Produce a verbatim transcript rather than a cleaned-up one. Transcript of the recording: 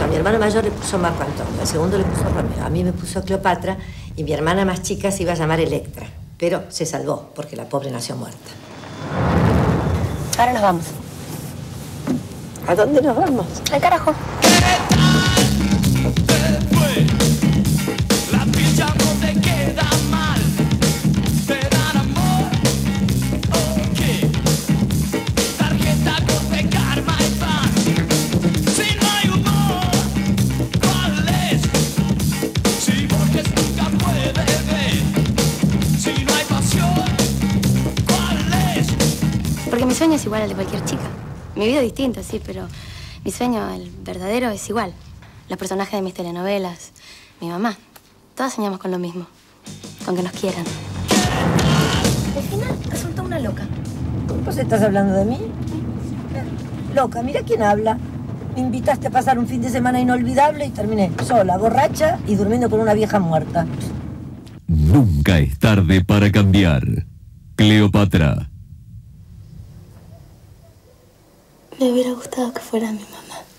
eso. A mi hermano mayor le puso Marco Antonio, al segundo le puso Romeo, a mí me puso Cleopatra y mi hermana más chica se iba a llamar Electra. Pero se salvó, porque la pobre nació muerta. Ahora nos vamos. ¿A dónde nos vamos? Al carajo. Porque mi sueño es igual al de cualquier chica. Mi vida es distinta, sí, pero mi sueño, el verdadero, es igual. Los personajes de mis telenovelas, mi mamá, todas soñamos con lo mismo, con que nos quieran. Al final resultó una loca. ¿Vos estás hablando de mí? Loca, mira quién habla. Me invitaste a pasar un fin de semana inolvidable y terminé sola, borracha y durmiendo con una vieja muerta. Nunca es tarde para cambiar. Cleopatra. Me hubiera gustado que fuera mi mamá.